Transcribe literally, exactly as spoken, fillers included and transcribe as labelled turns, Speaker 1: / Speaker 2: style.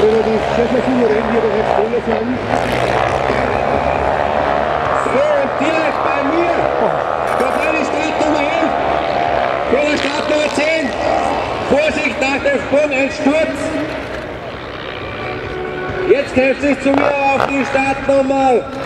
Speaker 1: relativ souverän hier der Eberschwang.
Speaker 2: So, und direkt bei mir, vorbei die Startnummer elf, vor der Startnummer zehn. Vorsicht nach dem Sprung, ein Sturz. Jetzt kämpft sich zu mir auf die Startnummer